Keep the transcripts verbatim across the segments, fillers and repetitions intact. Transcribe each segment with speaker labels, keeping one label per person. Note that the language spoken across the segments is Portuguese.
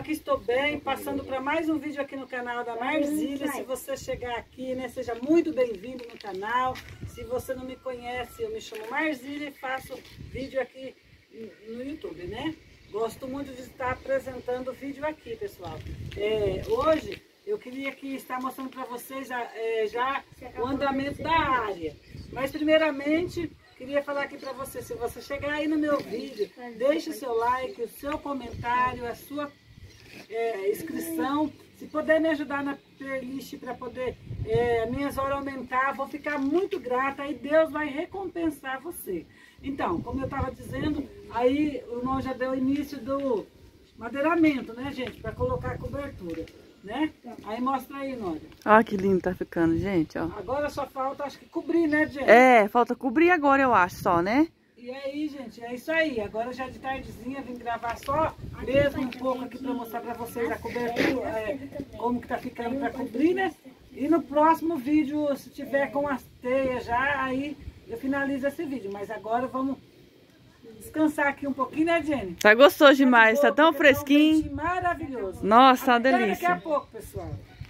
Speaker 1: aqui estou bem, passando para mais um vídeo aqui no canal da Marzília. Se você chegar aqui, né, seja muito bem-vindo no canal. Se você não me conhece, eu me chamo Marzília e faço vídeo aqui no YouTube, né? Gosto muito de estar apresentando vídeo aqui, pessoal. É, hoje eu queria aqui estar mostrando para vocês já, é, já o andamento da área. Mas primeiramente, queria falar aqui para você, se você chegar aí no meu vídeo, deixe o seu like, o seu comentário, a sua é, inscrição. Se puder me ajudar na playlist para poder é, minhas horas aumentar, vou ficar muito grata e Deus vai recompensar você. Então, como eu estava dizendo, aí o irmão já deu início do madeiramento, né, gente? Para colocar a cobertura, né? Aí mostra aí, Nória.
Speaker 2: Olha que lindo tá ficando, gente, ó.
Speaker 1: Agora só falta, acho que cobrir, né, gente?
Speaker 2: É, falta cobrir agora, eu acho, só, né?
Speaker 1: E aí, gente, é isso aí. Agora já de tardezinha vim gravar só mesmo um pouco aqui para mostrar para vocês a cobertura, é, como que tá ficando para cobrir, né? E no próximo vídeo, se tiver com as teias já, aí eu finalizo esse vídeo. Mas agora vamos descansar aqui um pouquinho, né, Jenny?
Speaker 2: Tá gostoso demais, tá tão fresquinho.
Speaker 1: Tá um maravilhoso.
Speaker 2: Nossa, uma
Speaker 1: Até
Speaker 2: delícia.
Speaker 1: daqui a pouco, pessoal.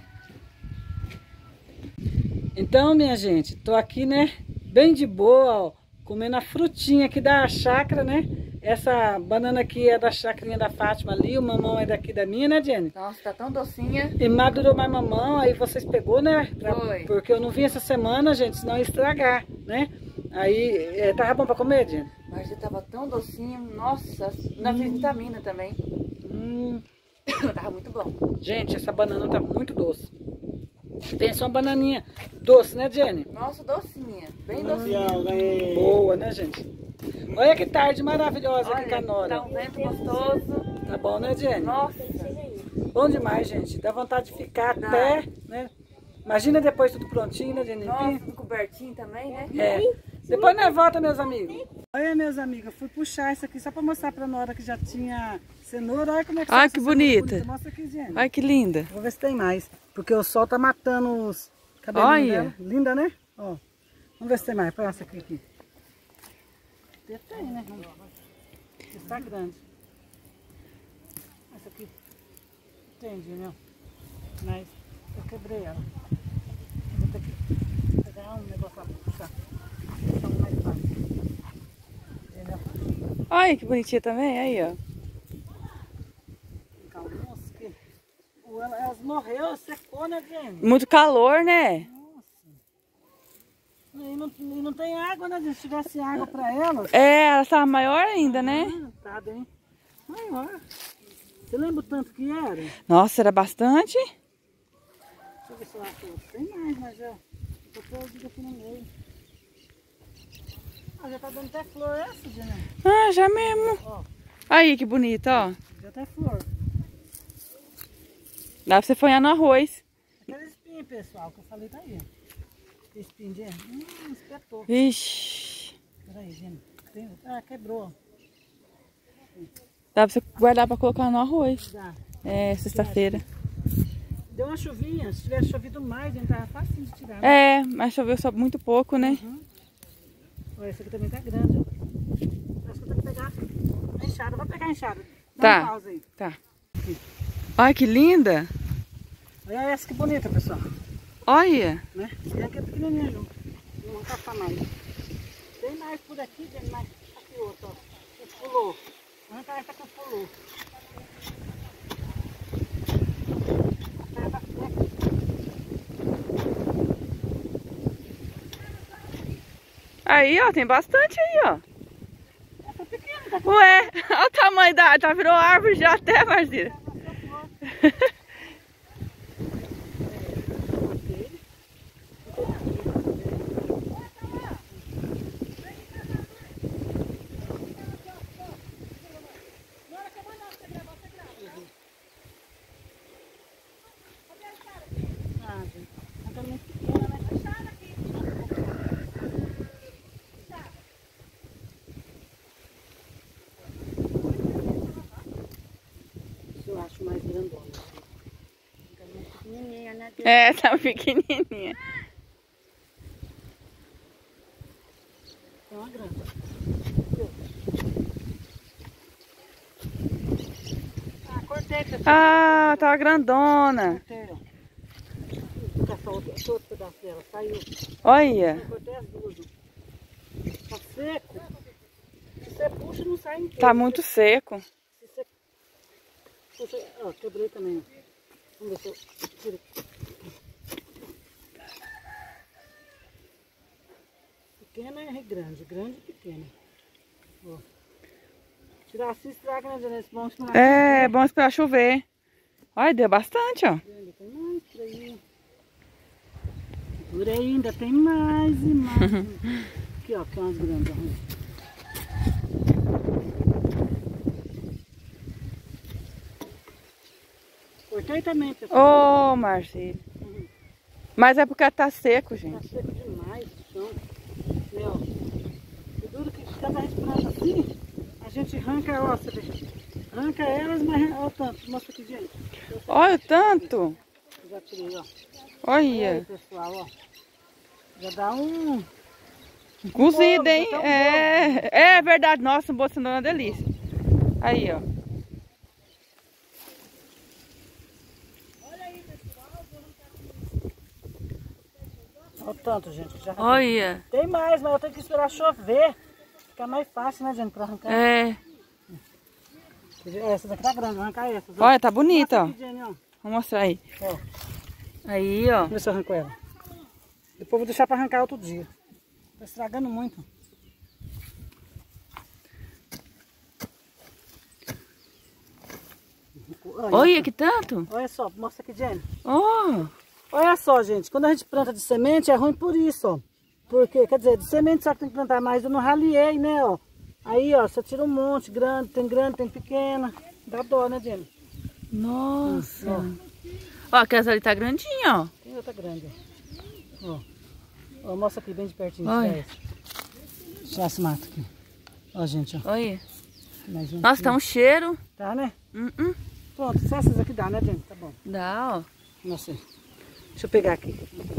Speaker 1: Então, minha gente, tô aqui, né, bem de boa, ó, comendo a frutinha aqui da chácara, né? Essa banana aqui é da chacrinha da Fátima ali, o mamão é daqui da minha, né, Jenny?
Speaker 2: Nossa, tá tão docinha.
Speaker 1: E madurou mais mamão, aí vocês pegou, né? Pra,
Speaker 2: Foi.
Speaker 1: porque eu não vim essa semana, gente, senão ia estragar, né? Aí, é, tava bom pra comer, Jenny?
Speaker 2: Mas já tava tão docinho, nossa, na hum. vitamina também.
Speaker 1: Hum.
Speaker 2: Tava muito bom.
Speaker 1: Gente, essa banana tá muito doce. Pensa uma bananinha doce, né, Jenny?
Speaker 2: Nossa, docinha, bem docinha.
Speaker 1: Boa, né, gente? Olha que tarde maravilhosa
Speaker 2: Olha,
Speaker 1: aqui, Canora.
Speaker 2: tá um vento gostoso.
Speaker 1: Tá bom, né, Jenny?
Speaker 2: Nossa.
Speaker 1: Bom demais, gente. Dá vontade de ficar
Speaker 2: Dá.
Speaker 1: até, né? Imagina depois tudo prontinho, né, Jenny?
Speaker 2: Nossa, tudo cobertinho também, né?
Speaker 1: É. Depois nós volta, meus amigos. Olha, meus amigos, eu fui puxar isso aqui só pra mostrar pra Nora que já tinha cenoura. Olha como é que tá.
Speaker 2: Ai, que bonita.
Speaker 1: bonita. Mostra aqui, Jenny.
Speaker 2: Ai, que linda.
Speaker 1: Vou ver se tem mais. Porque o sol tá matando os cabelinhos
Speaker 2: Olha.
Speaker 1: dela. Linda, né? Ó. Vamos ver se tem mais. Passa aqui, aqui. Tem, né? Esse tá grande. Essa aqui. Entendi, meu. Mas eu quebrei ela. Vou ter que pegar um negócio pra puxar. Então, mais fácil. Entendeu?
Speaker 2: Olha que bonitinha também, aí, ó.
Speaker 1: Nossa, que... Elas morreu, secou, né, gente?
Speaker 2: Muito calor, né?
Speaker 1: E não, e não tem água, né? Se tivesse água pra elas.
Speaker 2: É, ela estava maior ainda, né?
Speaker 1: Ah, tá bem maior. Você lembra o tanto que era?
Speaker 2: Nossa, era bastante.
Speaker 1: Deixa eu ver se eu acho outro. Tem mais, mas já tô perdido aqui no meio. Ah, já tá dando até flor essa, Gina.
Speaker 2: Ah, já mesmo.
Speaker 1: Ó,
Speaker 2: Aí, que bonita, ó.
Speaker 1: já até flor.
Speaker 2: Dá pra você folhar no arroz.
Speaker 1: Aquele espinho, pessoal, que eu falei tá aí. Esse espinho, Gina. Hum, espetou.
Speaker 2: Vixe.
Speaker 1: Peraí, Gina. Tem... Ah, quebrou.
Speaker 2: Dá pra você guardar pra colocar no arroz.
Speaker 1: Dá.
Speaker 2: É, sexta-feira.
Speaker 1: Deu uma chuvinha. Se tivesse chovido mais, a gente tava fácil de tirar. Né?
Speaker 2: É, mas choveu só muito pouco, né?
Speaker 1: Uhum. Olha, essa aqui também tá grande, ó. Acho que eu tenho que pegar a enxada. Vou pegar a enxada. Dá
Speaker 2: Tá.
Speaker 1: uma pausa aí.
Speaker 2: Tá. Olha que linda.
Speaker 1: Olha essa que bonita, pessoal.
Speaker 2: Olha.
Speaker 1: Né? Esse aqui é pequenininha junto. Não vou caçar mais. Tem mais por aqui, tem mais. Aqui outro, ó. Esse pulou. Arranca essa que pulou.
Speaker 2: Aí, ó, tem bastante aí, ó.
Speaker 1: Essa é pequena, tá?
Speaker 2: Ué, olha o tamanho da... Já virou árvore já até, Marzília.
Speaker 1: Eu acho mais grandona.
Speaker 2: É, tá pequenininha.
Speaker 1: Tem uma grande. Ah, cor Cortei, pessoal.
Speaker 2: Ah, tá grandona.
Speaker 1: Cortei, ó. Essa outra, esse outro pedaço dela saiu.
Speaker 2: Olha.
Speaker 1: Eu cortei as duas. Tá seco. Se você puxa, não sai inteiro.
Speaker 2: Tá muito seco.
Speaker 1: Se você... Se você... Ó, quebrei também. Vamos ver se eu tiro aqui. Pequena e grande. Grande e pequena. Ó. Tirar assim estraga, né, Janete? Bom esperar.
Speaker 2: É, é bom esperar chover. Olha, deu bastante, ó.
Speaker 1: Ainda tem mais por aí. Por aí ainda tem mais e mais. Aqui, ó, que é umas grandes. Ó. Cortei também, pessoal.
Speaker 2: Ô, oh, Marcília.
Speaker 1: Uhum.
Speaker 2: Mas é porque tá seco,
Speaker 1: Tá
Speaker 2: gente.
Speaker 1: seco demais o chão. E, ó, o duro que estava respirando assim, a gente arranca, ó, você vê. Arranca elas, mas olha o tanto. Mostra aqui, gente.
Speaker 2: Olha o tanto.
Speaker 1: Já tirei, ó.
Speaker 2: Olha.
Speaker 1: Aí, pessoal, ó. Já dá um...
Speaker 2: Cozida, hein?
Speaker 1: Um
Speaker 2: É, é verdade. Nossa, um bolso é uma delícia. Aí, ó.
Speaker 1: Olha o tanto, gente. Já
Speaker 2: Olha.
Speaker 1: tem mais, mas eu tenho que esperar chover. Fica mais fácil, né, gente, pra arrancar.
Speaker 2: É.
Speaker 1: Essa daqui tá grande, vou arrancar essa.
Speaker 2: Olha, tá bonita, ó.
Speaker 1: Aqui, Jenny, ó.
Speaker 2: Vou mostrar aí.
Speaker 1: Ó.
Speaker 2: Aí, ó.
Speaker 1: Vamos ver se eu arranco ela. Depois eu vou deixar pra arrancar outro dia. Tá estragando muito. Olha,
Speaker 2: Olha que tanto.
Speaker 1: olha só, mostra aqui, Jenny.
Speaker 2: Ó.
Speaker 1: Olha só, gente, quando a gente planta de semente é ruim por isso, ó. Porque, quer dizer, de semente só que tem que plantar mais. Eu não raliei, né, ó. Aí, ó, você tira um monte, grande, tem grande, tem pequena. Dá dó, né, Jenny?
Speaker 2: Nossa.
Speaker 1: Hum,
Speaker 2: ó, aquelas ali tá grandinha, ó.
Speaker 1: Tem outra grande, ó. Ó, ó, mostra aqui bem de pertinho.
Speaker 2: Olha.
Speaker 1: Tirar esse mato aqui. Ó, gente, ó.
Speaker 2: Olha.
Speaker 1: Mais um
Speaker 2: Nossa,
Speaker 1: aqui.
Speaker 2: tá um cheiro.
Speaker 1: Tá, né?
Speaker 2: Uh -uh.
Speaker 1: Pronto, só essas aqui dá, né, Jenny? Tá bom.
Speaker 2: Dá, ó.
Speaker 1: Nossa. Deixa eu pegar aqui.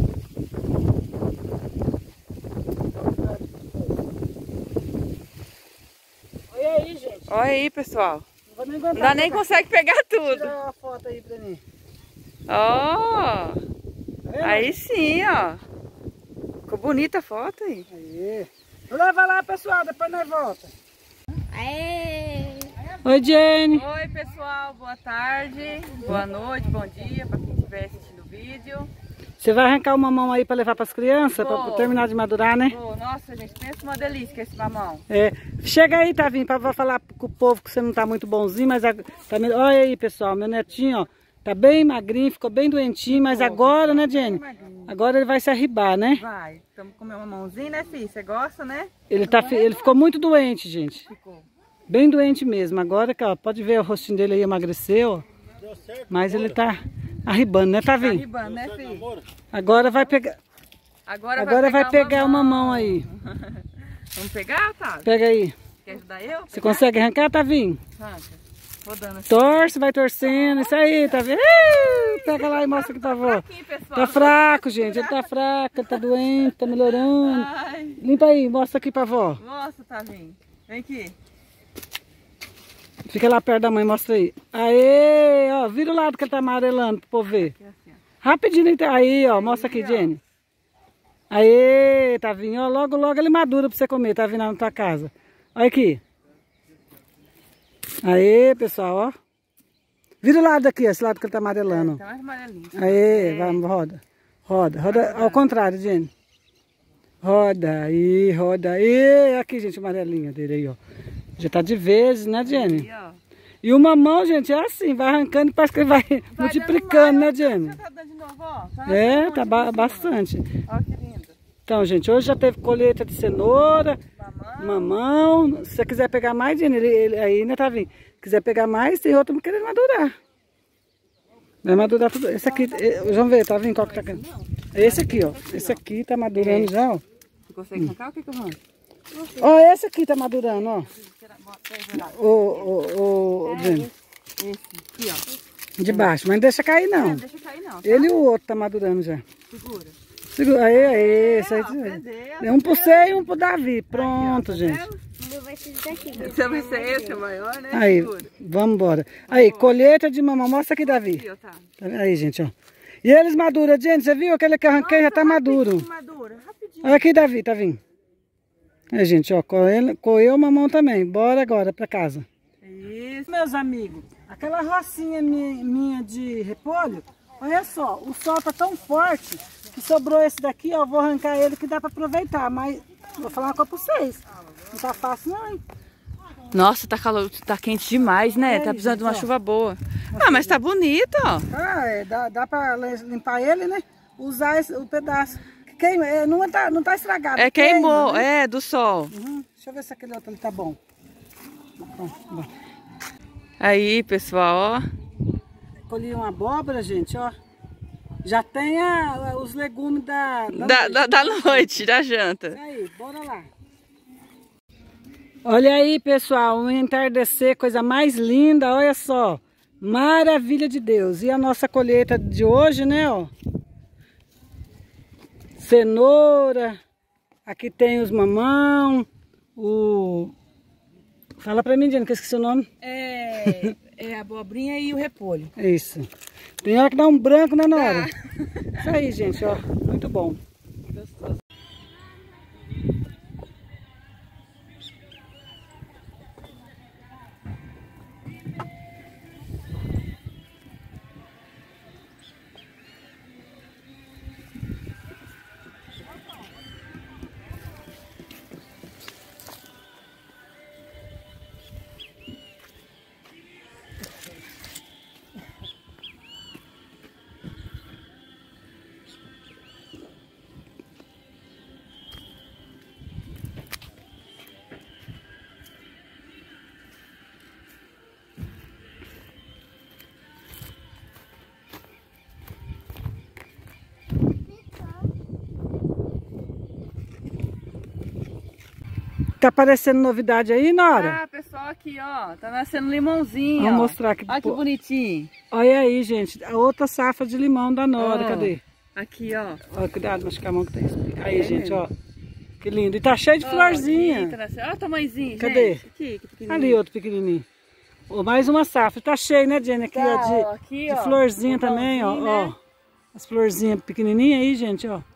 Speaker 1: Olha aí, gente.
Speaker 2: Olha aí, pessoal.
Speaker 1: Não vou nem aguentar.
Speaker 2: Não dá nem
Speaker 1: pegar.
Speaker 2: consegue pegar tudo.
Speaker 1: Tira a foto aí pra mim.
Speaker 2: Ó.
Speaker 1: Tá vendo?
Speaker 2: Aí sim, ó. Ficou bonita a foto aí.
Speaker 1: Aí. Leva lá, pessoal, depois nós volta.
Speaker 2: Aê.
Speaker 1: Oi, Jenny.
Speaker 2: Oi, pessoal. Boa tarde, boa noite, bom dia para quem estiver assistindo o vídeo.
Speaker 1: Você vai arrancar o mamão aí pra levar pras crianças?
Speaker 2: Vou.
Speaker 1: Pra terminar de madurar, né?
Speaker 2: Oh, nossa, gente, pensa uma delícia que é esse mamão.
Speaker 1: É. Chega aí, Tavinho, pra falar com o povo que você não tá muito bonzinho, mas... A, tá, olha aí, pessoal, meu netinho, ó. Tá bem magrinho, ficou bem doentinho, mas agora, né, Jenny? Agora ele vai se arribar, né?
Speaker 2: Vai. Estamos comendo uma mãozinha, né, filho? Você gosta, né?
Speaker 1: Ele, tá, ele ficou muito doente, gente.
Speaker 2: Ficou.
Speaker 1: Bem doente mesmo. Agora, ó, pode ver o rostinho dele aí emagreceu, ó. Mas ele tá arribando, né, Tavinho?
Speaker 2: Tá arribando, né, filho?
Speaker 1: Agora vai pegar...
Speaker 2: Agora,
Speaker 1: Agora vai pegar, vai pegar
Speaker 2: o
Speaker 1: mamão. o mamão aí.
Speaker 2: Vamos pegar, Otávio?
Speaker 1: Pega aí.
Speaker 2: Quer ajudar eu?
Speaker 1: Você consegue arrancar, Tavinho?
Speaker 2: Arranca. Vou dando assim.
Speaker 1: Torce, vai torcendo. Isso aí, tá vendo? Pega lá e mostra aqui pra avó. Tá fraco, gente. Ele tá fraco, ele tá doente, tá melhorando.
Speaker 2: Ai.
Speaker 1: Limpa aí, mostra aqui pra avó.
Speaker 2: Mostra, Tavinho. Vem aqui.
Speaker 1: Fica lá perto da mãe, mostra aí. Aê, ó, vira o lado que ele tá amarelando pro povo ver.
Speaker 2: Assim,
Speaker 1: Rapidinho, aí, ó, mostra aqui, Jenny. Aê, Tavinho, ó, logo, logo ele madura pra você comer, tá vindo lá na tua casa. Olha aqui. Aê, pessoal, ó. Vira o lado daqui, esse lado que ele tá amarelando.
Speaker 2: É, tá mais amarelinho.
Speaker 1: Aê,
Speaker 2: É.
Speaker 1: vamos, roda. Roda, roda ao contrário, Jenny. Roda aí, roda aí. Aqui, gente, amarelinha dele aí, ó. Já tá de vezes, né, Jenny?
Speaker 2: Aí, ó.
Speaker 1: E o mamão, gente, é assim, vai arrancando e parece que ele vai, vai multiplicando, né, Jenny?
Speaker 2: Tá dando de novo, ó. Tá
Speaker 1: É, tá ba bastante.
Speaker 2: Ó, que lindo.
Speaker 1: Então, gente, hoje já teve colheita de cenoura,
Speaker 2: Mamão.
Speaker 1: mamão. Se você quiser pegar mais, Jenny, ele, ele, aí, né, tá vindo? Se quiser pegar mais, tem outro querendo madurar. Vai madurar tudo. Esse aqui, vamos ver, tá vindo qual que tá querendo? Esse aqui, ó. Esse aqui tá madurando já, ó.
Speaker 2: Você consegue arrancar? O que que eu arranco?
Speaker 1: Ó, esse aqui tá madurando, ó. O, o, o, Jenny.
Speaker 2: Esse aqui, ó.
Speaker 1: De baixo, mas não deixa cair, não.
Speaker 2: Não deixa cair, não. Tá?
Speaker 1: Ele e o outro tá madurando já.
Speaker 2: Segura.
Speaker 1: Segura. Aí, aí, isso aí.
Speaker 2: Ó,
Speaker 1: É um pro você e um pro Davi. Pronto,
Speaker 2: Aí, ó, tá
Speaker 1: gente.
Speaker 2: vendo?
Speaker 3: O meu vai ser esse daqui.
Speaker 2: Você vai ser esse o maior, né?
Speaker 1: Aí,
Speaker 2: Segura.
Speaker 1: vamos embora. Aí, colheita de mamão. Mostra aqui, Davi.
Speaker 2: Aqui, ó, tá.
Speaker 1: Tá vendo? Aí, gente, ó. E eles maduram, gente. Você viu? Aquele que eu arranquei já tá maduro.
Speaker 2: Madura, rapidinho.
Speaker 1: Olha aqui, Davi, tá vindo. Aí, gente, ó. Coeu o mamão também. Bora agora pra casa.
Speaker 2: Isso.
Speaker 1: Meus amigos, aquela rocinha minha, minha de repolho, olha só, o sol tá tão forte que sobrou esse daqui, ó, eu vou arrancar ele que dá pra aproveitar, mas vou falar uma coisa pra vocês, não tá fácil não, hein?
Speaker 2: Nossa, tá calor, tá quente demais, né?
Speaker 1: É,
Speaker 2: tá precisando
Speaker 1: gente,
Speaker 2: de uma
Speaker 1: ó.
Speaker 2: chuva boa. Ah, mas tá bonito, ó.
Speaker 1: Ah, é, dá, dá pra limpar ele, né? Usar esse, o pedaço. Queima, é, não, tá, não tá estragado.
Speaker 2: É,
Speaker 1: queima,
Speaker 2: queimou,
Speaker 1: né?
Speaker 2: é, do sol.
Speaker 1: Uhum. Deixa eu ver se aquele outro ali tá bom. Bom, bom.
Speaker 2: Aí, pessoal, ó.
Speaker 1: Colhi uma abóbora, gente, ó. Já tem a, os legumes da, da,
Speaker 2: Da,
Speaker 1: noite.
Speaker 2: da, da noite, da janta.
Speaker 1: Aí, bora lá. Olha aí, pessoal, um entardecer, coisa mais linda, olha só. Maravilha de Deus. E a nossa colheita de hoje, né, ó. Cenoura. Aqui tem os mamão. O... Fala pra mim, Diana, que eu esqueci o nome.
Speaker 2: É, é a abobrinha e o repolho.
Speaker 1: É isso. Tem hora que dá um branco, né, Nora? Ah. Isso aí, gente, ó. Muito bom.
Speaker 2: Gostoso.
Speaker 1: Tá aparecendo novidade aí, Nora?
Speaker 2: Ah, pessoal, aqui, ó. Tá nascendo limãozinho.
Speaker 1: Vamos
Speaker 2: ó.
Speaker 1: mostrar aqui.
Speaker 2: Olha que bonitinho.
Speaker 1: Olha aí, gente. A outra safra de limão da Nora.
Speaker 2: Ó,
Speaker 1: Cadê?
Speaker 2: Aqui, ó.
Speaker 1: Ó, cuidado, machucar a mão que tem espinho. Aí,
Speaker 2: É
Speaker 1: gente,
Speaker 2: mesmo.
Speaker 1: ó. Que lindo. E tá cheio de
Speaker 2: Ó,
Speaker 1: florzinha.
Speaker 2: aqui, tá nascendo. Olha o tamanhozinho,
Speaker 1: Cadê?
Speaker 2: gente. Aqui, que pequenininho.
Speaker 1: Ali, outro pequenininho. Ó, mais uma safra. Tá cheio, né, Jenny? Aqui,
Speaker 2: Tá,
Speaker 1: ó, de,
Speaker 2: ó, aqui,
Speaker 1: de
Speaker 2: ó,
Speaker 1: florzinha
Speaker 2: um
Speaker 1: também, ó.
Speaker 2: pãozinho,
Speaker 1: Ó.
Speaker 2: né?
Speaker 1: As florzinhas pequenininhas aí, gente, ó.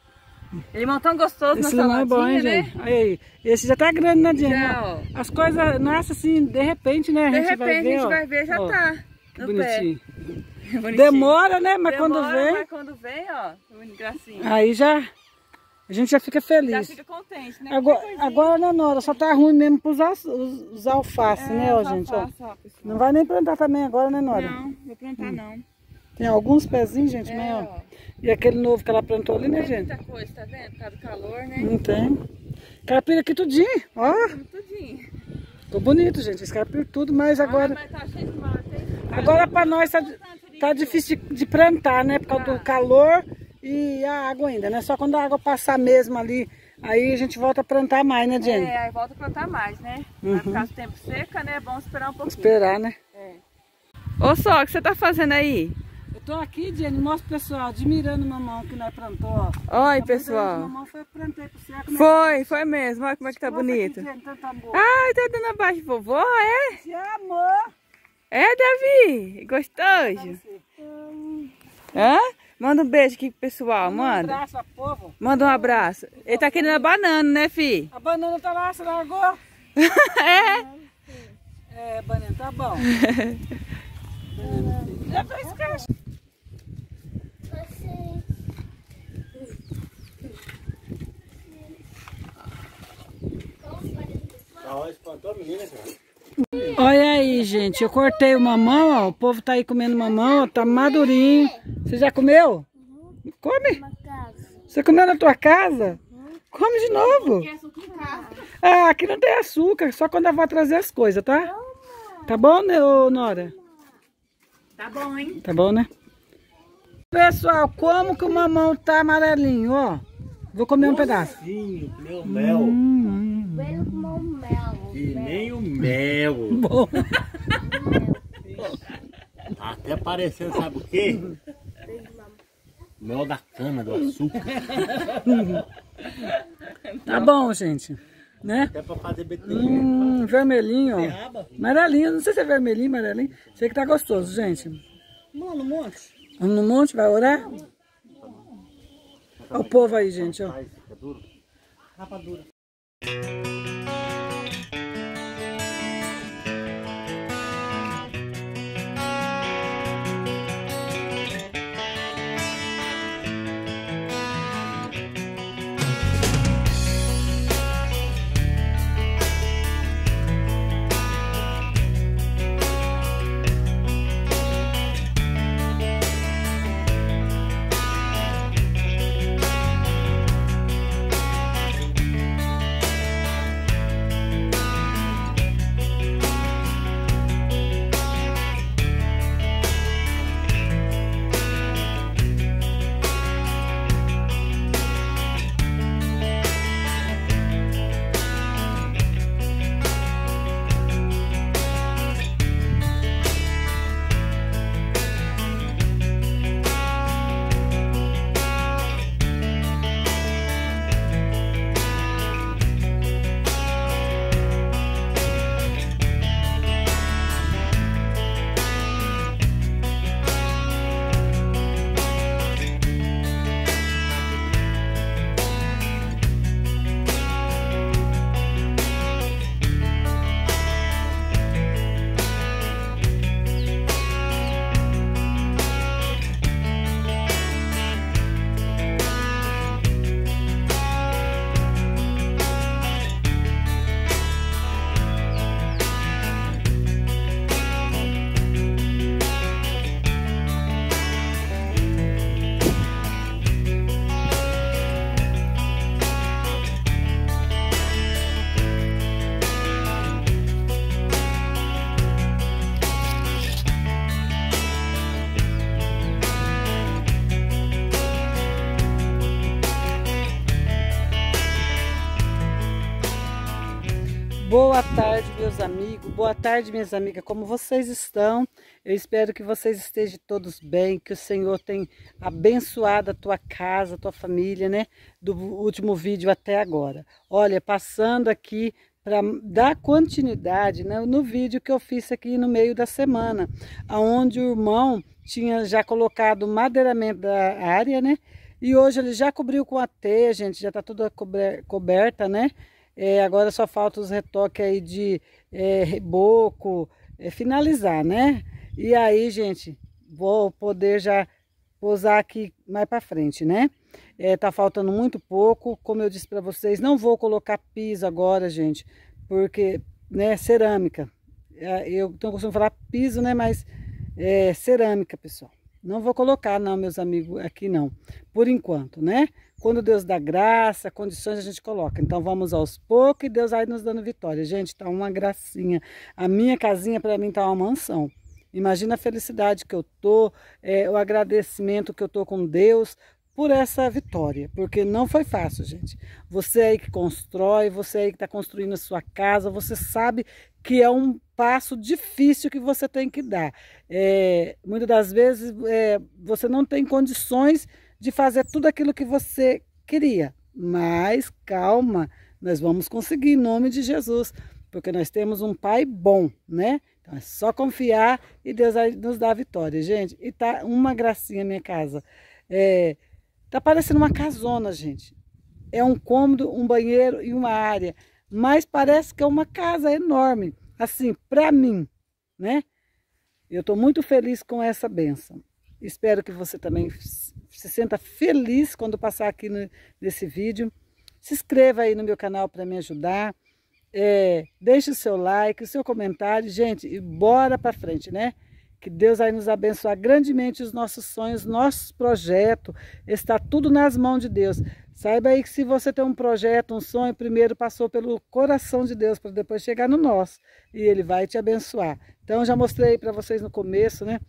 Speaker 2: Limão tão gostoso
Speaker 1: Esse
Speaker 2: na
Speaker 1: limão é bom, hein,
Speaker 2: saladinha, né?
Speaker 1: gente? Olha aí. Esse já tá grande, né, Jenny?
Speaker 2: Já,
Speaker 1: Ó.
Speaker 2: ó.
Speaker 1: As coisas nascem assim, de repente, né? A
Speaker 2: De
Speaker 1: gente
Speaker 2: repente
Speaker 1: vai ver,
Speaker 2: a gente
Speaker 1: ó.
Speaker 2: vai ver, já
Speaker 1: Ó,
Speaker 2: tá.
Speaker 1: que
Speaker 2: No
Speaker 1: bonitinho.
Speaker 2: pé. Bonitinho.
Speaker 1: Demora, né? Mas
Speaker 2: Demora,
Speaker 1: quando vem,
Speaker 2: mas quando vem, ó. Gracinha.
Speaker 1: aí já a gente já fica feliz.
Speaker 2: Já fica contente, né?
Speaker 1: Agora,
Speaker 2: Qualquer coisinha.
Speaker 1: agora, né, Nora, só tá ruim mesmo para usar os, os alface,
Speaker 2: É,
Speaker 1: né, ó,
Speaker 2: os
Speaker 1: gente, ó.
Speaker 2: alface, ó, pessoal.
Speaker 1: Não vai nem plantar também agora, né, Nora?
Speaker 2: Não, vou plantar não.
Speaker 1: Tem alguns pezinhos, gente,
Speaker 2: É,
Speaker 1: mas, ó.
Speaker 2: ó.
Speaker 1: E aquele novo que ela plantou ali, né,
Speaker 2: Tem
Speaker 1: gente?
Speaker 2: muita coisa, tá vendo? Por causa do calor, né?
Speaker 1: Não tem. Carpira aqui tudinho, ó.
Speaker 2: Tudinho.
Speaker 1: Ficou bonito, gente, esse carpira tudo, mas agora...
Speaker 2: Ah, mas tá cheio de mata, hein?
Speaker 1: Agora pra nós tá, tá difícil de, de plantar, né, por causa do calor e a água ainda, né? Só quando a água passar mesmo ali, aí a gente volta a plantar mais, né, Jenny?
Speaker 2: É, aí volta a plantar mais, né?
Speaker 1: Uhum.
Speaker 2: Vai ficar o tempo seca, né? É bom esperar um pouquinho.
Speaker 1: Esperar, né?
Speaker 2: É. Ô, Só, o que você tá fazendo aí?
Speaker 1: Eu tô aqui, Jenny, mostra pro pessoal, admirando o mamão que nós plantou, ó.
Speaker 2: Oi,
Speaker 1: Tá
Speaker 2: pessoal.
Speaker 1: bonito, o mamão foi eu plantei pro você. Como é que-
Speaker 2: Foi, foi mesmo. Olha como é que tá
Speaker 1: Mostra
Speaker 2: bonito.
Speaker 1: aqui, Jenny, tanto amor.
Speaker 2: Ai, tá dando abaixo de vovó, é?
Speaker 1: Te amor.
Speaker 2: É, Davi? Gostoso? Hã? Manda um beijo aqui pro pessoal,
Speaker 1: Um
Speaker 2: manda.
Speaker 1: abraço a povo.
Speaker 2: Manda um abraço. Ele tá querendo a banana, né, fi?
Speaker 1: A banana tá lá, você largou?
Speaker 2: É?
Speaker 1: É, banana, tá bom. É pra escalar. Olha aí, gente, eu cortei o mamão, ó, o povo tá aí comendo mamão, ó, tá madurinho. Você já comeu? Come? Você comeu na tua casa? Come de novo. Ah, aqui não tem açúcar, só quando a avó trazer as coisas, tá? Tá bom, né, ô, Nora?
Speaker 2: Tá bom, hein?
Speaker 1: Tá bom, né? Pessoal, como que o mamão tá amarelinho, ó. Vou comer um pedaço.
Speaker 4: Sim, meu mel.
Speaker 1: Hum,
Speaker 3: Velho com mel.
Speaker 4: E nem o mel.
Speaker 1: bom.
Speaker 4: Tá até parecendo, sabe o quê? Mel da cana, do açúcar.
Speaker 1: Tá bom, gente. né?
Speaker 4: Até pra fazer B T G.
Speaker 1: Hum, vermelhinho, ó.
Speaker 4: Beterraba.
Speaker 1: Amarelinho, não sei se é vermelhinho, amarelinho. Sei que tá gostoso, gente.
Speaker 4: Mano, um monte.
Speaker 1: Vamos no monte, vai orar? Olha o povo aí, gente, ó.
Speaker 4: Ai, fica duro. Rapadura.
Speaker 1: Boa tarde, meus amigos, boa tarde, minhas amigas, como vocês estão? Eu espero que vocês estejam todos bem, que o Senhor tenha abençoado a tua casa, a tua família, né? Do último vídeo até agora. Olha, passando aqui para dar continuidade, né, no vídeo que eu fiz aqui no meio da semana, onde o irmão tinha já colocado o madeiramento da área, né? E hoje ele já cobriu com a teia, gente, já está toda coberta, né? É, agora só falta os retoques aí de é, reboco, é, finalizar, né? E aí, gente, vou poder já posar aqui mais para frente, né? É, tá faltando muito pouco, como eu disse para vocês, não vou colocar piso agora, gente, porque, né, cerâmica. É, eu não costumo falar piso, né, mas é cerâmica, pessoal. Não vou colocar, não, meus amigos, aqui não, por enquanto, né? Quando Deus dá graça, condições a gente coloca. Então vamos aos poucos e Deus vai nos dando vitória. Gente, tá uma gracinha. A minha casinha para mim tá uma mansão. Imagina a felicidade que eu tô, é, o agradecimento que eu tô com Deus por essa vitória, porque não foi fácil, gente. Você aí que constrói, você aí que está construindo a sua casa, você sabe que é um passo difícil que você tem que dar. É, muitas das vezes é, você não tem condições de fazer tudo aquilo que você queria, mas calma, nós vamos conseguir em nome de Jesus, porque nós temos um Pai bom, né? Então é só confiar e Deus vai nos dar a vitória, gente. E tá uma gracinha minha casa. É, tá parecendo uma casona, gente. É um cômodo, um banheiro e uma área, mas parece que é uma casa enorme, assim, para mim, né? Eu estou muito feliz com essa bênção. Espero que você também se sinta feliz quando passar aqui no, nesse vídeo. Se inscreva aí no meu canal para me ajudar. É, deixe o seu like, o seu comentário, gente, e bora para frente, né? Que Deus vai nos abençoar grandemente os nossos sonhos, nossos projetos, está tudo nas mãos de Deus. Saiba aí que se você tem um projeto, um sonho, primeiro passou pelo coração de Deus para depois chegar no nosso e Ele vai te abençoar. Então eu já mostrei para vocês no começo, né?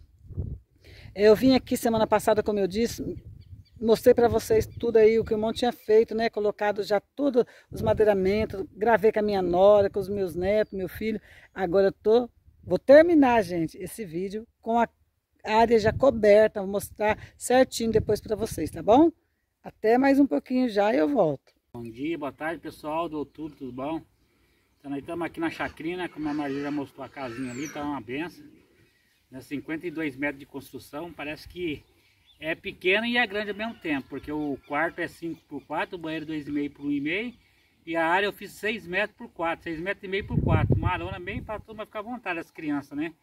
Speaker 1: Eu vim aqui semana passada, como eu disse, mostrei para vocês tudo aí, o que o irmão tinha feito, né? Colocado já todos os madeiramentos, gravei com a minha nora, com os meus netos, meu filho. Agora eu tô, vou terminar, gente, esse vídeo com a área já coberta, vou mostrar certinho depois para vocês, tá bom? Até mais um pouquinho já e eu volto.
Speaker 5: Bom dia, boa tarde pessoal do YouTube, tudo bom? Então nós estamos aqui na chacrinha, como a Maria mostrou a casinha ali, tá uma benção. Né, cinquenta e dois metros de construção, parece que é pequena e é grande ao mesmo tempo, porque o quarto é cinco por quatro, o banheiro dois e meio por um e meio e a área eu fiz seis metros por quatro, seis metros e meio por quatro, uma arona bem para todo mundo ficar à vontade, as crianças, né?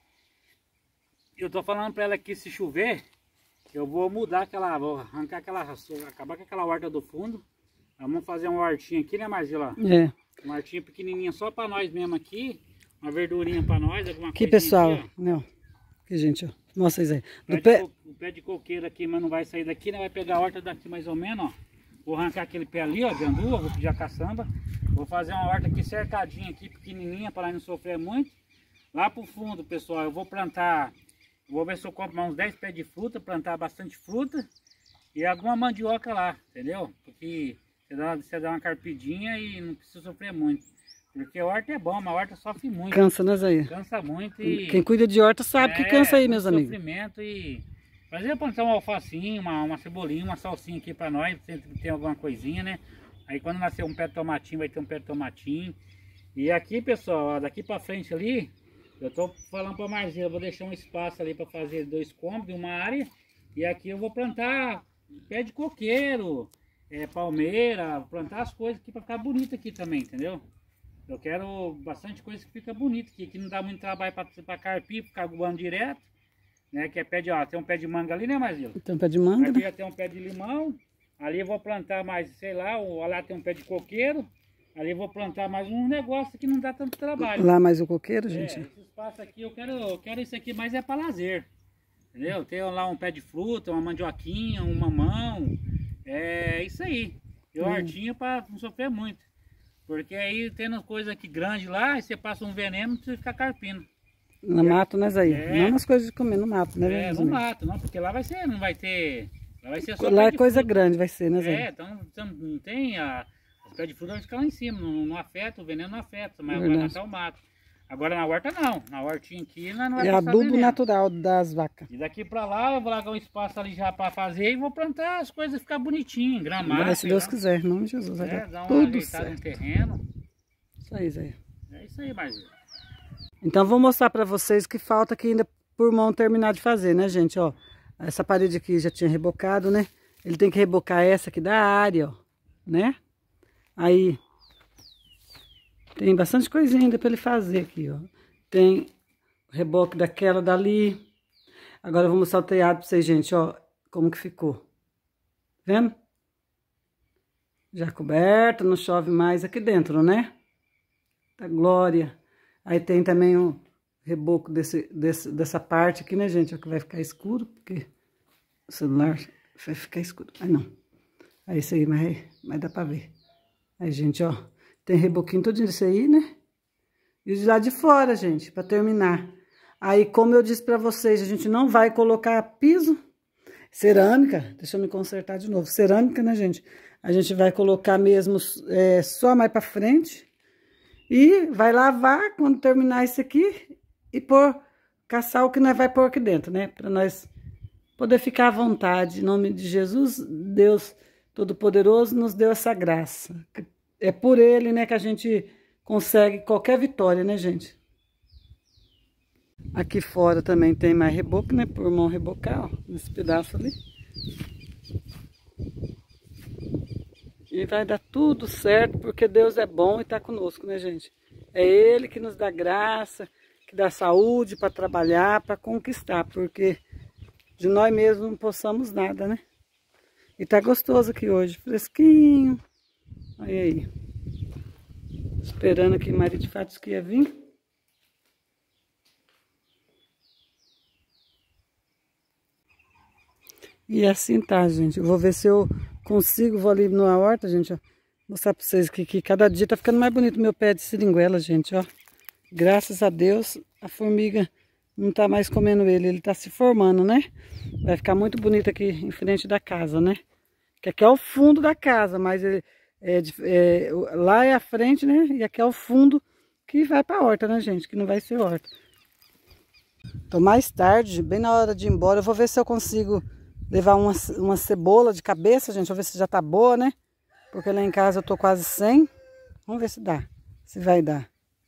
Speaker 5: Eu tô falando para ela que se chover, eu vou mudar aquela, vou arrancar aquela, acabar com aquela horta do fundo. Vamos fazer uma hortinha aqui, né, Marzila?
Speaker 1: É.
Speaker 5: Uma hortinha pequenininha só para nós mesmo aqui. Uma verdurinha para nós, alguma
Speaker 1: Aqui,
Speaker 5: coisa.
Speaker 1: pessoal.
Speaker 5: Aqui,
Speaker 1: não. Aqui, gente, ó. Mostra isso aí.
Speaker 5: O
Speaker 1: Do
Speaker 5: pé,
Speaker 1: pé...
Speaker 5: de, o pé de coqueiro aqui, mas não vai sair daqui, né? Vai pegar a horta daqui mais ou menos, ó. Vou arrancar aquele pé ali, ó, de andu, vou pedir a caçamba. Vou fazer uma horta aqui cercadinha aqui, pequenininha, para nós não sofrer muito. Lá pro fundo, pessoal, eu vou plantar... Vou ver se eu compro uns dez pés de fruta, plantar bastante fruta. E alguma mandioca lá, entendeu? Porque... Você dá, você dá uma carpidinha e não precisa sofrer muito. Porque a horta é bom, mas a horta sofre muito.
Speaker 1: Cansa, né, Zé?
Speaker 5: Cansa muito e...
Speaker 1: Quem cuida de horta sabe
Speaker 5: é,
Speaker 1: que cansa aí, meus amigos.
Speaker 5: Sofrimento e... Mas eu plantar um alfacinho, uma, uma cebolinha, uma salsinha aqui pra nós, sempre tem alguma coisinha, né? Aí quando nascer um pé de tomatinho, vai ter um pé de tomatinho. E aqui, pessoal, ó, daqui pra frente ali, eu tô falando pra Marzila, eu vou deixar um espaço ali pra fazer dois cômodos, uma área. E aqui eu vou plantar pé de coqueiro, É, palmeira, plantar as coisas aqui para ficar bonito aqui também, entendeu? Eu quero bastante coisa que fica bonito aqui, que não dá muito trabalho para carpir, ficar voando direto, né? Que é pé de, ó, tem um pé de manga ali, né, Marzila?
Speaker 1: Tem um pé de manga,
Speaker 5: aqui
Speaker 1: né?
Speaker 5: já tem um pé de limão, ali eu vou plantar mais, sei lá, lá tem um pé de coqueiro, ali eu vou plantar mais um negócio que não dá tanto trabalho.
Speaker 1: Lá mais o coqueiro, gente.
Speaker 5: É, esse espaço aqui, eu quero, eu quero isso aqui, mas é para lazer, entendeu? Tem lá um pé de fruta, uma mandioquinha, um mamão. É isso aí. Eu
Speaker 1: hum.
Speaker 5: hortinha para não sofrer muito. Porque aí tendo coisa aqui grande lá, e você passa um veneno, você fica carpindo.
Speaker 1: No mato, né, Zé?
Speaker 5: É.
Speaker 1: Não nas coisas de comer, no mato, né?
Speaker 5: É, no mato, não, porque lá vai ser, não vai ter. Lá vai ser só
Speaker 1: Lá
Speaker 5: pé
Speaker 1: é
Speaker 5: de
Speaker 1: coisa
Speaker 5: fruta.
Speaker 1: grande, vai ser, né, Zé?
Speaker 5: É, então você não tem a. Os pés de fruta vai ficar lá em cima, não, não afeta, o veneno não afeta, mas vai
Speaker 1: Verdade.
Speaker 5: matar o mato. Agora na horta não, na hortinha aqui não vai
Speaker 1: É
Speaker 5: passar
Speaker 1: adubo
Speaker 5: veneno.
Speaker 1: natural das vacas.
Speaker 5: E daqui pra lá eu vou largar um espaço ali já pra fazer e vou plantar as coisas ficar bonitinho, gramado.
Speaker 1: Vai, se Deus
Speaker 5: lá.
Speaker 1: quiser, em nome de Jesus, vai
Speaker 5: É,
Speaker 1: dar
Speaker 5: dar uma
Speaker 1: tudo
Speaker 5: ajeitada no
Speaker 1: certo.
Speaker 5: terreno.
Speaker 1: Isso aí, Zé.
Speaker 5: É isso aí, Marzila.
Speaker 1: Então vou mostrar pra vocês que falta aqui ainda por mão terminar de fazer, né, gente? Ó, essa parede aqui já tinha rebocado, né? Ele tem que rebocar essa aqui da área, ó, né? Aí tem bastante coisinha ainda pra ele fazer aqui, ó. Tem o reboque daquela dali. Agora eu vou mostrar o telhado pra vocês, gente, ó, como que ficou. Vendo? Já coberto, não chove mais aqui dentro, né? Tá glória. Aí tem também o reboco desse, desse, dessa parte aqui, né, gente? Ó, que vai ficar escuro, porque o celular vai ficar escuro. Aí não. Aí isso aí, mas, mas dá pra ver. Aí, gente, ó, tem reboquinho todo isso aí, né? E de lá de fora, gente, pra terminar. Aí, como eu disse pra vocês, a gente não vai colocar piso, cerâmica. Deixa eu me consertar de novo. Cerâmica, né, gente? A gente vai colocar mesmo é, só mais pra frente. E vai lavar quando terminar isso aqui e pôr, caçar o que nós vai pôr aqui dentro, né? Pra nós poder ficar à vontade. Em nome de Jesus, Deus Todo-Poderoso nos deu essa graça. É por Ele, né, que a gente consegue qualquer vitória, né, gente? Aqui fora também tem mais reboco, né? Por mão rebocar, ó, nesse pedaço ali. E vai dar tudo certo, porque Deus é bom e tá conosco, né, gente? É Ele que nos dá graça, que dá saúde para trabalhar, para conquistar, porque de nós mesmos não possamos nada, né? E tá gostoso aqui hoje, fresquinho. Olha aí. Esperando aqui Maria de Fatos que ia vir. E assim tá, gente. Eu vou ver se eu consigo, vou ali na horta, gente, ó. Mostrar pra vocês que, que cada dia tá ficando mais bonito o meu pé de seringuela, gente, ó. Graças a Deus, a formiga não tá mais comendo ele, ele tá se formando, né? Vai ficar muito bonito aqui em frente da casa, né? Que aqui é o fundo da casa, mas ele, é, é, lá é a frente, né? E aqui é o fundo que vai pra horta, né, gente? Que não vai ser horta. Então, mais tarde, bem na hora de ir embora, eu vou ver se eu consigo levar uma, uma cebola de cabeça, gente. Vou ver se já tá boa, né? porque lá em casa eu tô quase sem. Vamos ver se dá, se vai dar.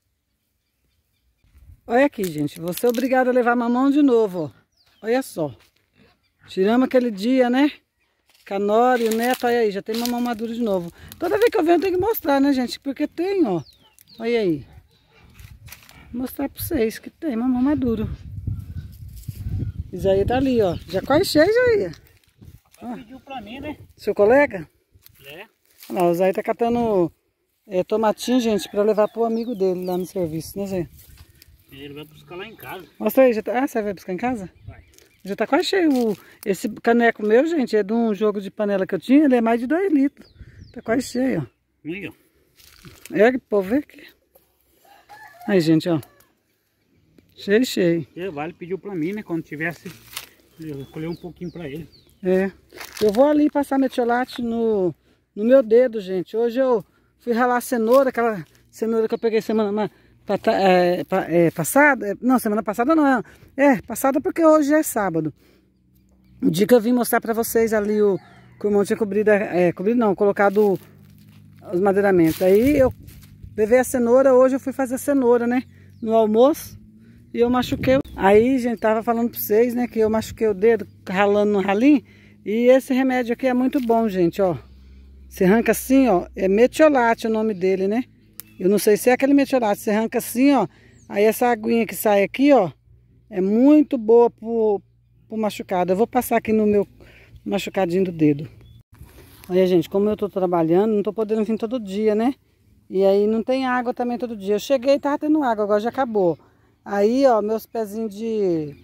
Speaker 1: Olha aqui, gente, vou ser obrigada a levar mamão de novo, ó. Olha só. Tiramos aquele dia, né? Canora e o neto, olha aí, já tem mamão maduro de novo. Toda vez que eu venho eu tenho que mostrar, né, gente? Porque tem, ó. Olha aí. Vou mostrar pra vocês que tem mamão maduro. Isaías tá ali, ó. Já quase cheio, Isaías.
Speaker 5: Pediu pra mim, né?
Speaker 1: Seu colega?
Speaker 5: É.
Speaker 1: Olha lá, o Isaías tá catando é, tomatinho, gente, pra levar pro amigo dele lá no serviço, né, Zé?
Speaker 5: Ele vai buscar lá em casa.
Speaker 1: Mostra aí, já tá... Ah, você vai buscar em casa?
Speaker 5: Vai.
Speaker 1: Já tá quase cheio. Esse caneco meu, gente, é de um jogo de panela que eu tinha, ele é mais de dois litros. Tá quase cheio, ó.
Speaker 5: Aí, ó.
Speaker 1: É, que povo vê aqui. Aí, gente, ó. Cheio, cheio.
Speaker 5: E vale pediu pra mim, né? Quando tivesse, eu colhei um pouquinho pra ele.
Speaker 1: É. Eu vou ali passar metiolate no, no meu dedo, gente. Hoje eu fui ralar cenoura, aquela cenoura que eu peguei semana é, é, passada. Não, semana passada não. É, passada porque hoje é sábado. O dia que eu vim mostrar pra vocês ali o que o irmão tinha cobrido, é, cobrido não, colocado os madeiramentos. Aí eu levei a cenoura, hoje eu fui fazer a cenoura, né? No almoço. E eu machuquei. Aí, gente, tava falando pra vocês, né? Que eu machuquei o dedo ralando no ralinho. E esse remédio aqui é muito bom, gente, ó. Você arranca assim, ó. É metiolate o nome dele, né? Eu não sei se é aquele metiolate. Você arranca assim, ó. Aí essa aguinha que sai aqui, ó. É muito boa pro, pro machucado. Eu vou passar aqui no meu machucadinho do dedo. Olha, gente, como eu tô trabalhando, não tô podendo vir todo dia, né? E aí não tem água também todo dia. Eu cheguei e tava tendo água, agora já acabou. Aí, ó, meus pezinhos de...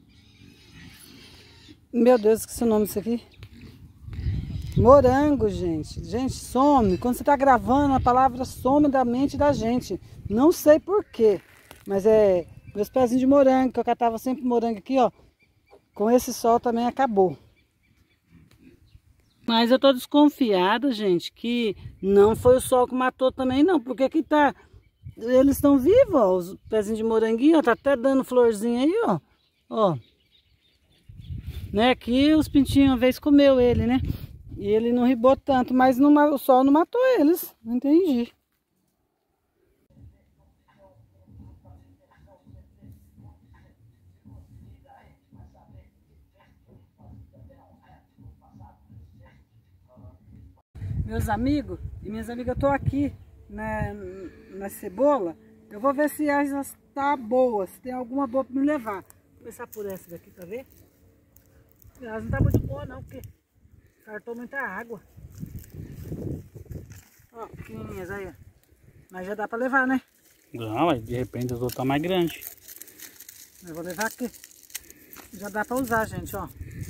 Speaker 1: Meu Deus, esqueci o nome disso aqui. Morango, gente. Gente, some. Quando você tá gravando, a palavra some da mente da gente. Não sei porquê. Mas é... Meus pezinhos de morango, que eu catava sempre morango aqui, ó. Com esse sol também acabou. Mas eu tô desconfiada, gente, que não foi o sol que matou também, não. Porque aqui tá... Eles estão vivos, ó, os pezinhos de moranguinho, ó, tá até dando florzinha aí, ó. Ó. Né, aqui os pintinhos uma vez comeu ele, né? E ele não ribou tanto, mas não, o sol não matou eles. Não entendi. Meus amigos e minhas amigas, eu tô aqui na, na cebola. Eu vou ver se elas tá boa, se tem alguma boa para me levar. Vou começar por essa daqui para ver. Elas não tá muito boa não, porque cartou muita água. Ó, pequenininhas aí, ó. Mas já dá para levar, né?
Speaker 5: Não, mas de repente as outras tá mais grandes.
Speaker 1: Eu vou levar aqui. Já dá para usar, gente, ó.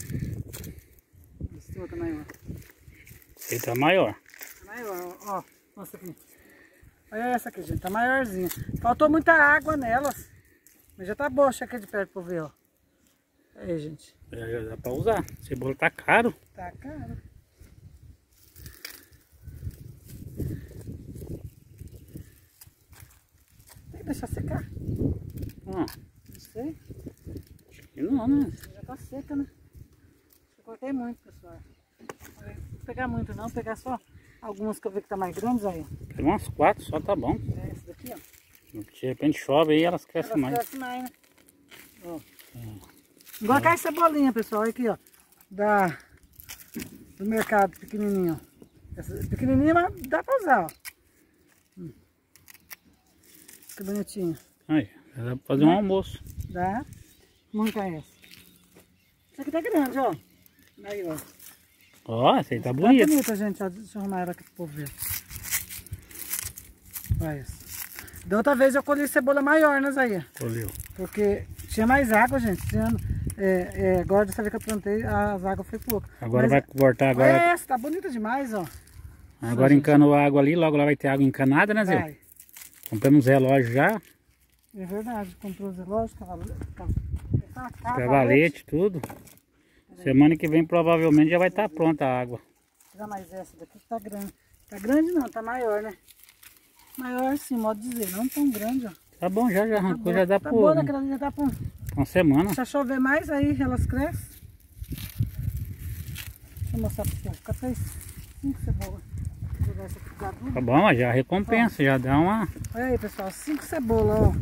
Speaker 1: Esse outro maior.
Speaker 5: Ele tá maior.
Speaker 1: Tá maior, ó. Mostra aqui. Olha essa aqui, gente. Tá maiorzinha. Faltou muita água nelas. Mas já tá boa. Checa de perto pra ver, ó. Aí, gente.
Speaker 5: É, já dá pra usar. Cebola tá caro.
Speaker 1: Tá caro. Tem que deixar secar?
Speaker 5: Ó.
Speaker 1: Não sei.
Speaker 5: Acho que não, né?
Speaker 1: Já tá seca, né? Eu cortei muito, pessoal. Não vou pegar muito não. Vou pegar só algumas que eu vi que tá mais grandes aí.
Speaker 5: Pega umas quatro, só tá bom.
Speaker 1: É essa daqui, ó.
Speaker 5: De repente chove aí, elas crescem
Speaker 1: Elas
Speaker 5: mais.
Speaker 1: crescem mais, né? Ó. É. Igual aquela cebolinha, pessoal. Olha aqui, ó. Da, do mercado pequenininho. Essa pequenininha, mas dá pra usar, ó. Hum. Que bonitinho.
Speaker 5: Aí, dá pra fazer um almoço.
Speaker 1: Dá. Muito é essa. Essa aqui tá grande, ó. Aí, ó.
Speaker 5: Ó, essa aí tá
Speaker 1: Tá
Speaker 5: bonita.
Speaker 1: bonita, gente. Ó, deixa eu arrumar ela aqui pro povo ver. Olha essa. Da outra vez eu colhi cebola maior, né, Zé?
Speaker 5: Colheu.
Speaker 1: Porque tinha mais água, gente. Tinha, é, é, agora dessa vez que eu plantei, as águas foi pouco.
Speaker 5: Agora
Speaker 1: Mas,
Speaker 5: vai cortar agora.
Speaker 1: olha essa, tá bonita demais, ó.
Speaker 5: Agora encanou a água ali, logo lá vai ter água encanada, né, Zé?
Speaker 1: Vai.
Speaker 5: Compramos uns relógios já,
Speaker 1: É verdade, comprou os relógios, cavalete,
Speaker 5: cavalete, tudo. Semana que vem provavelmente já vai estar pronta a água.
Speaker 1: Vou tirar mais essa daqui que tá grande. Tá grande não, tá maior, né? Maior assim, modo de dizer, não tão grande, ó.
Speaker 5: Tá bom, já, já arrancou,
Speaker 1: Tá
Speaker 5: já dá
Speaker 1: tá
Speaker 5: por
Speaker 1: boa, naquela ali já dá pra
Speaker 5: uma semana.
Speaker 1: se chover mais, aí elas crescem. Deixa eu mostrar pra você, fica até cinco cebolas. ficar tudo.
Speaker 5: Tá bom, mas já recompensa, já dá uma...
Speaker 1: Olha aí, pessoal, cinco cebolas, ó.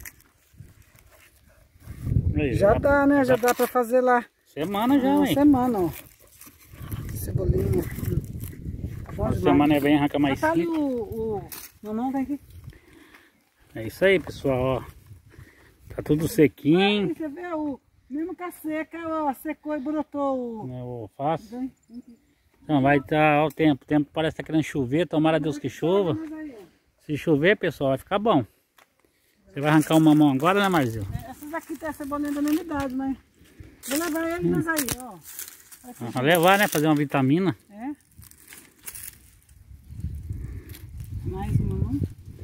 Speaker 5: Aí,
Speaker 1: Já dá, né? Já dá pra fazer lá.
Speaker 5: Semana já,
Speaker 1: Uma
Speaker 5: hein?
Speaker 1: semana, ó. Cebolinha. Tá bom
Speaker 5: Uma
Speaker 1: demais.
Speaker 5: semana é bem, arranca mais
Speaker 1: Tá ali
Speaker 5: cinco.
Speaker 1: o... o... Mamão, vem aqui.
Speaker 5: É isso aí, pessoal, ó. Tá tudo sequinho.
Speaker 1: Aí, você vê o... Mesmo com a seca, ó, secou e brotou o...
Speaker 5: Né, o alface.
Speaker 1: Vem, vem aqui.
Speaker 5: Então vai estar, ó, o tempo. O tempo parece que tá querendo chover. Tomara a Deus que chova.
Speaker 1: Mas aí, ó.
Speaker 5: Se chover, pessoal, vai ficar bom. Você vai arrancar um mamão agora, né, Marzil?
Speaker 1: Essas aqui tem a cebolinha da mesma idade, mas... Vou levar ele, mas aí, ó.
Speaker 5: Vai levar, né? Fazer uma vitamina.
Speaker 1: É. Mais uma mão.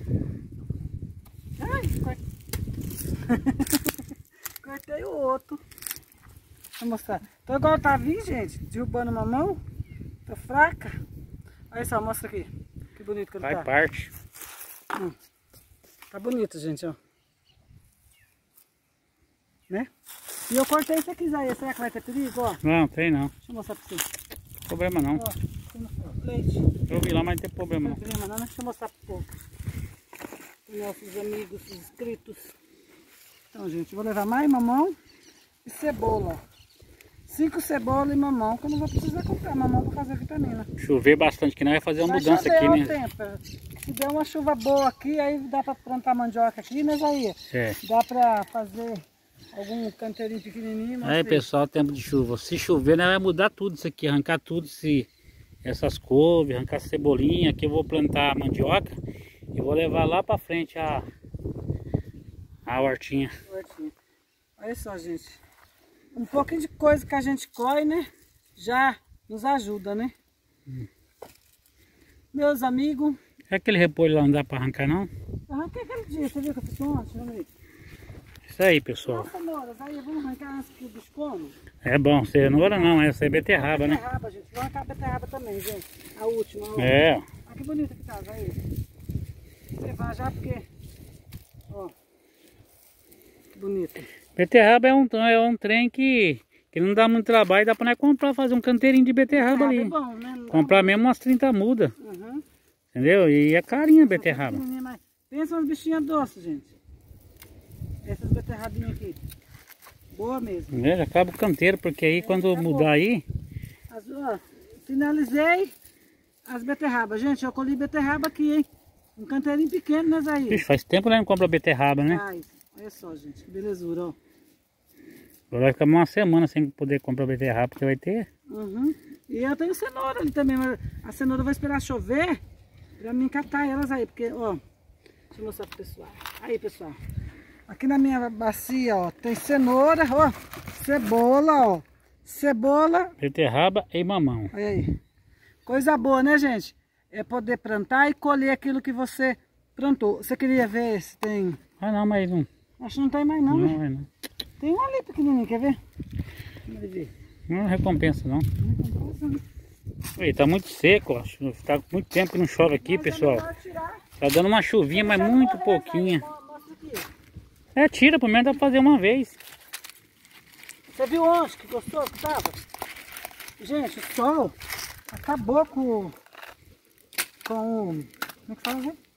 Speaker 1: Ai, cortei. Cortei o outro. Deixa eu mostrar. Tô igual o Tavinho, gente. Derrubando uma mão. Tô fraca. Olha só, mostra aqui. Que bonito que ele
Speaker 5: Vai
Speaker 1: tá.
Speaker 5: parte.
Speaker 1: Hum. Tá bonito, gente, ó. Né? E eu cortei esse aqui, Zé. Será que vai ter perigo, ó?
Speaker 5: Não, tem não.
Speaker 1: Deixa eu mostrar pra você.
Speaker 5: Problema não.
Speaker 1: Ó, leite.
Speaker 5: Eu vi lá, mas não tem problema
Speaker 1: Não
Speaker 5: não.
Speaker 1: tem problema não, né? Deixa eu mostrar pro povo. Os nossos amigos inscritos. Então, gente, eu vou levar mais mamão e cebola. Cinco cebolas e mamão, que eu não vou precisar comprar mamão para fazer vitamina.
Speaker 5: Chover bastante, que não vai fazer uma
Speaker 1: Vai
Speaker 5: mudança
Speaker 1: chover,
Speaker 5: aqui,
Speaker 1: ó,
Speaker 5: né?
Speaker 1: tempo. Se der uma chuva boa aqui, aí dá para plantar mandioca aqui, né, Zaí?
Speaker 5: É.
Speaker 1: Dá para fazer algum canteirinho pequenininho. mas
Speaker 5: Aí,
Speaker 1: sei.
Speaker 5: pessoal, tempo de chuva. Se chover, né, vai mudar tudo isso aqui. Arrancar tudo, se essas couves, arrancar cebolinha. Aqui eu vou plantar mandioca e vou levar lá para frente a, a hortinha.
Speaker 1: Hortinha. Olha só, gente. Um pouquinho de coisa que a gente colhe, né? Já nos ajuda, né?
Speaker 5: Hum.
Speaker 1: Meus amigos.
Speaker 5: É aquele repolho lá, não dá para arrancar, não?
Speaker 1: Arranquei aquele dia, você viu que eu fiz ontem? Vamos ver.
Speaker 5: Isso aí, pessoal.
Speaker 1: Nossa, cenouras, aí vamos arrancar antes que o bicho come.
Speaker 5: É bom, cenoura não, essa é beterraba, né?
Speaker 1: Beterraba, gente. Vou arrancar a beterraba também, gente. A última. A
Speaker 5: É.
Speaker 1: Olha que bonita que tá, aí. Vou levar já porque... Ó. Que bonito.
Speaker 5: Beterraba é um, é um trem que, que não dá muito trabalho, dá pra nós comprar, fazer um canteirinho de beterraba ali.
Speaker 1: É bom, né? Não dá
Speaker 5: Comprar mesmo umas trinta mudas,
Speaker 1: muito. Uhum.
Speaker 5: entendeu? E é carinha a beterraba.
Speaker 1: Pequenininha, mas pensa umas bichinhas doces, gente. Essas beterrabinhas aqui. Boa mesmo.
Speaker 5: É, já acaba o canteiro, porque aí quando
Speaker 1: acabou.
Speaker 5: mudar aí,
Speaker 1: As, ó, finalizei as beterrabas. Gente, eu colhi beterraba aqui, hein? Um canteirinho pequeno, né, Zaí?
Speaker 5: bicho, faz tempo que nós não compra beterraba, né?
Speaker 1: Ai, olha só, gente, que belezura, ó.
Speaker 5: Agora vai ficar uma semana sem poder comprar beterraba, porque vai ter.
Speaker 1: Uhum. E eu tenho cenoura ali também, mas a cenoura vai esperar chover pra mim catar elas aí, porque, ó, deixa eu mostrar pro pessoal. Aí, pessoal, aqui na minha bacia, ó, tem cenoura, ó, cebola, ó, cebola,
Speaker 5: Beterraba e mamão.
Speaker 1: olha aí. Coisa boa, né, gente? É poder plantar e colher aquilo que você plantou. Você queria ver se tem...
Speaker 5: Ah não, mas não.
Speaker 1: Acho que não tem mais não,
Speaker 5: Não,
Speaker 1: né?
Speaker 5: é não.
Speaker 1: Tem um ali pequenininho, quer ver? Vamos ver.
Speaker 5: Não recompensa não.
Speaker 1: Não tem né?
Speaker 5: Aí, tá muito seco, acho. Tá muito tempo que não chove aqui,
Speaker 1: Mas é
Speaker 5: pessoal.
Speaker 1: melhor tirar.
Speaker 5: Tá dando uma chuvinha, mas
Speaker 1: Já
Speaker 5: muito
Speaker 1: corre,
Speaker 5: pouquinha.
Speaker 1: Zaí, mostra aqui.
Speaker 5: É, tira, pelo menos dá pra fazer uma vez.
Speaker 1: Você viu onde que gostoso que tava? Gente, o sol acabou com, com o... Como é que fala, gente?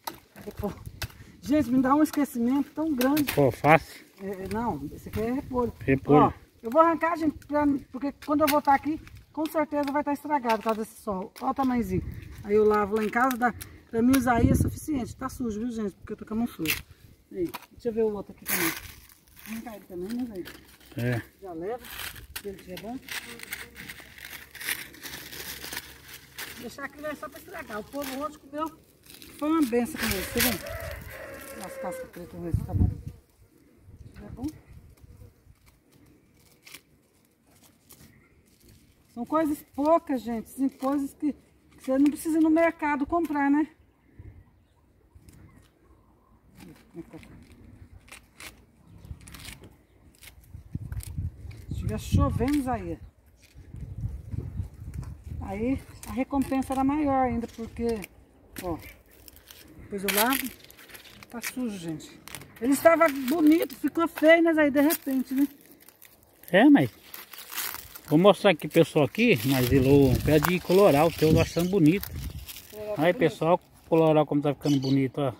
Speaker 1: Gente, me dá um esquecimento tão grande.
Speaker 5: Pô, fácil.
Speaker 1: É, não, esse aqui é repolho.
Speaker 5: Repolho.
Speaker 1: Ó, eu vou arrancar, gente, pra, porque quando eu voltar aqui, com certeza vai estar estragado por causa desse sol. Olha o tamanhozinho. Aí eu lavo lá em casa, dá, pra mim usar aí é suficiente. Tá sujo, viu, gente? Porque eu tô com a mão suja. Aí, deixa eu ver o outro aqui também. Vou arrancar ele também, né, velho?
Speaker 5: É.
Speaker 1: Já leva, se ele estiver bom. Deixar aquilo aí só para estragar. O povo ontem comeu, foi uma benção com ele, tá vendo? As cascas pretas, vamos ver se tá bom. Tá bom? São coisas poucas, gente. São coisas que, que você não precisa ir no mercado comprar, né? Se estiver chovendo aí, aí a recompensa era maior ainda, porque, ó, depois eu lavo, tá sujo, gente. Ele estava bonito, ficou feio, mas aí de repente, né?
Speaker 5: É, mas... Vou mostrar aqui, pessoal, aqui, mas ele um pé de coloral, que eu tô achando bonito. Aí pessoal, o coloral como tá ficando bonito, ó.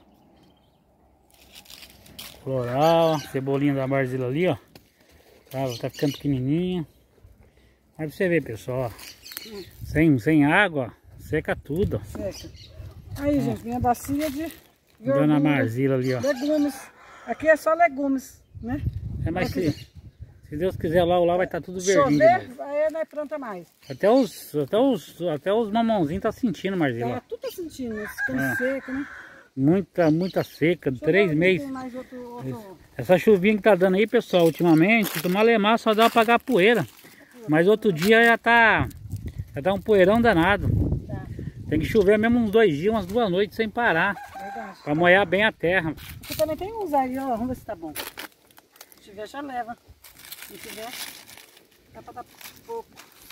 Speaker 5: Floral, cebolinha da Marzila ali, ó. Tá, tá ficando pequenininha. Aí pra você ver, pessoal, ó. Sem, sem água, seca tudo, ó.
Speaker 1: Seca. Aí, é. gente, minha bacia de
Speaker 5: verduras, Dona Marzila ali, ó.
Speaker 1: Legumes. Aqui é só legumes, né?
Speaker 5: É, mas se, se Deus quiser, lá, lá vai estar tá tudo verdinho.
Speaker 1: Chover, aí não é planta mais.
Speaker 5: Até os, até os, até os mamãozinhos tá sentindo, Marzila.
Speaker 1: Tá, tudo tá sentindo, ficando é. seco, né?
Speaker 5: Muita, muita seca, Deixa três meses.
Speaker 1: Mais outro, outro...
Speaker 5: Essa chuvinha que tá dando aí, pessoal, ultimamente, se tomar lemar só dá pra apagar a poeira. Mas outro dia já tá, já tá um poeirão danado. Tá. Tem que chover mesmo uns dois dias, umas duas noites sem parar. Verdade. Pra molhar bem a terra.
Speaker 1: Aqui também tem uns aí, ó, vamos ver se tá bom. Se tiver, já leva. Se tiver, dá pra dar pouco.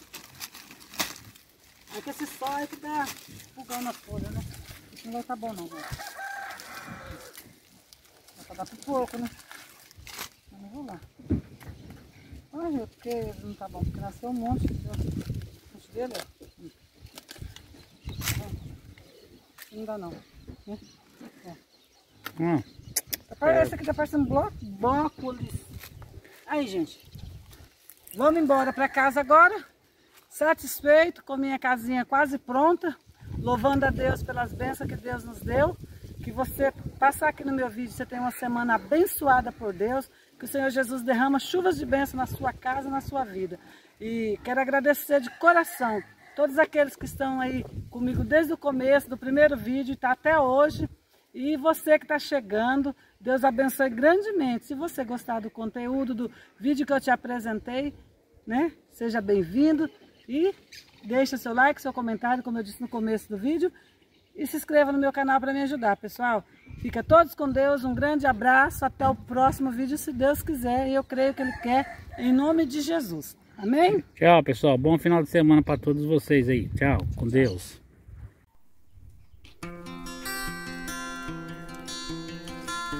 Speaker 1: É que esse sol é que tá pulgando as folhas, né? Isso não vai tá bom não, velho. Dá pra dar por pouco, né? Mas não vou lá. Olha, porque não tá bom, porque nasceu um monte de um monte dele, ó. Não dá não. Né? É. Hum. Esse aqui tá parecendo blo brócolis. Aí, gente. Vamos embora pra casa agora. Satisfeito com minha casinha quase pronta. Louvando a Deus pelas bênçãos que Deus nos deu. Que você passar aqui no meu vídeo, você tem uma semana abençoada por Deus. Que o Senhor Jesus derrama chuvas de bênção na sua casa, na sua vida. E quero agradecer de coração todos aqueles que estão aí comigo desde o começo do primeiro vídeo, tá até hoje. E você que está chegando, Deus abençoe grandemente. Se você gostar do conteúdo, do vídeo que eu te apresentei, né? Seja bem-vindo e deixa seu like, seu comentário, como eu disse no começo do vídeo. E se inscreva no meu canal para me ajudar, pessoal. Fica todos com Deus, um grande abraço, até o próximo vídeo, se Deus quiser. E eu creio que Ele quer, em nome de Jesus. Amém?
Speaker 5: Tchau, pessoal. Bom final de semana para todos vocês aí. Tchau, com Deus.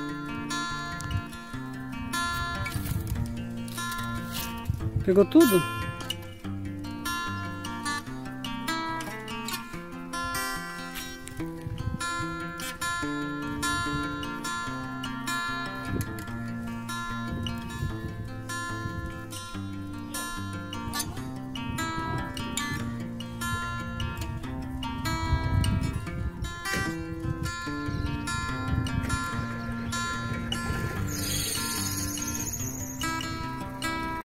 Speaker 1: Pegou tudo?